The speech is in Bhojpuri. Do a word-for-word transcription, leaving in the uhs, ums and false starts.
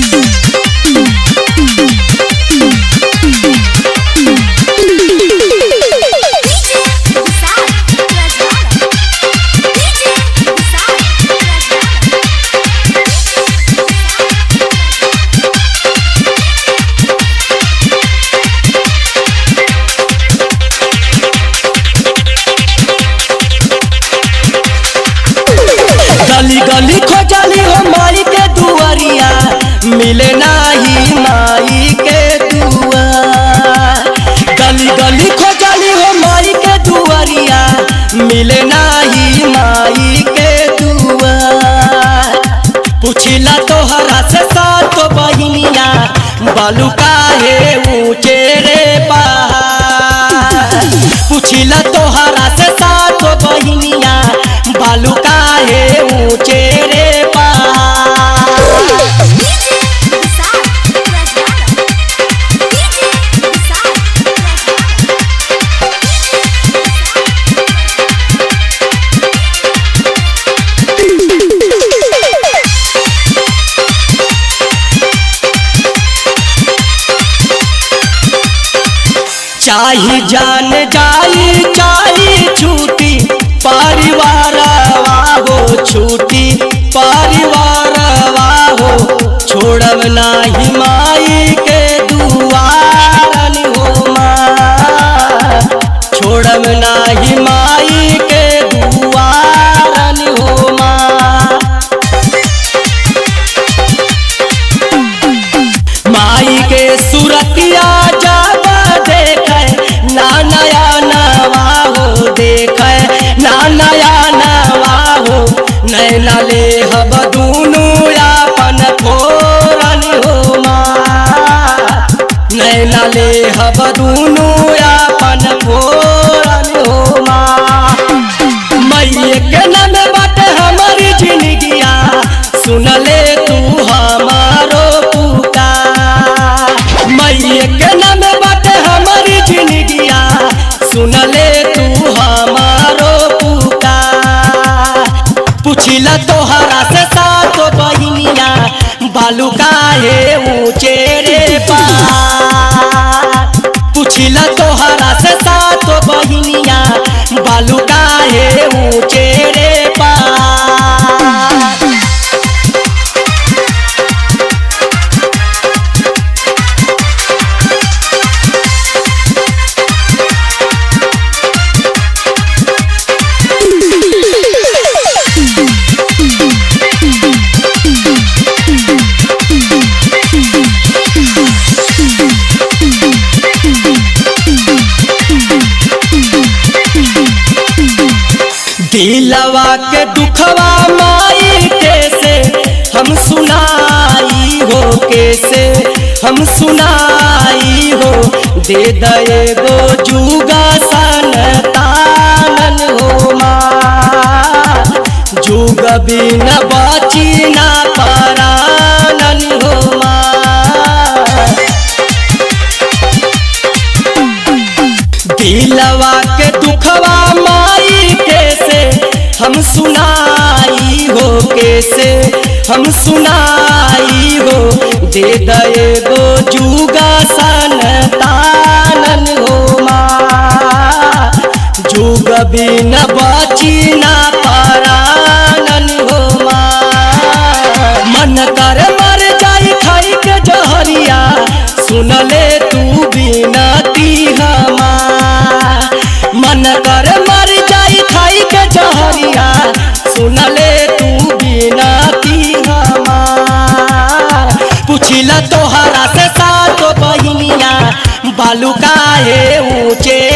गली गली खोजली हो माई के दुआरिया, मिले नाही माई के दुआ। गली गली खोजली हो माई के दुआरिया, मिले नाही माई के दुआ। पूछिला तोहरा से सात बहिनिया, बालू काहे ऊंचे रे पहाड़। पूछिला तोहरा से सात बहिनिया, बालू काहे ऊंचे रे चाही जान जाई चाही छूटी परिवार वाहो, छूटी परिवार वाहो। छोड़ब नाही माई के दुआरन हो माँ, छोड़ब नाही माई के दुआरन हो माँ। माई के सूरतिया जब देखे ना नया नवा हो, देखे ना नया नवा हो। नैना ले हब दूनु अपन फोरन हो माँ, नैना ले हब दूनु अपन फोरन हो माँ। मैये के नाम बाटे हमारी जिंदगिया, सुन ले तू हमारो पुकार। मैये के नाम बाटे हमारी जिंदगिया, सुन ले तू हमारो पुकार। पूछिला तोहरा से सात बहिनिया, बालू काहे ऊंचे रे पहाड़। पूछिला तोहरा से सात बहिनिया, बालू काहे ऊंचे रे पहाड़। दिलवा के दुखवा माई कैसे हम सुनाई हो, कैसे हम सुनाई हो। दे दे गो जुगा संतानन हो माँ, जुग बिन बाची ना परानन हो माँ। दिलवा के दुखवा माई कैसे हम सुनाई हो, कैसे हम सुनाई हो। दे दे गो जुगा संतानन हो माँ, जुग बिन बाची ना परानन हो माँ। मन कर मर जाई खाई के जहरिया, सुन ले तू बिनती हमार। मन कर मर जाई खाई के जहरिया, सुन ले तू बिनती हमार। पूछिला तोहरा से सात बहिनिया, बालू काहे ऊंचे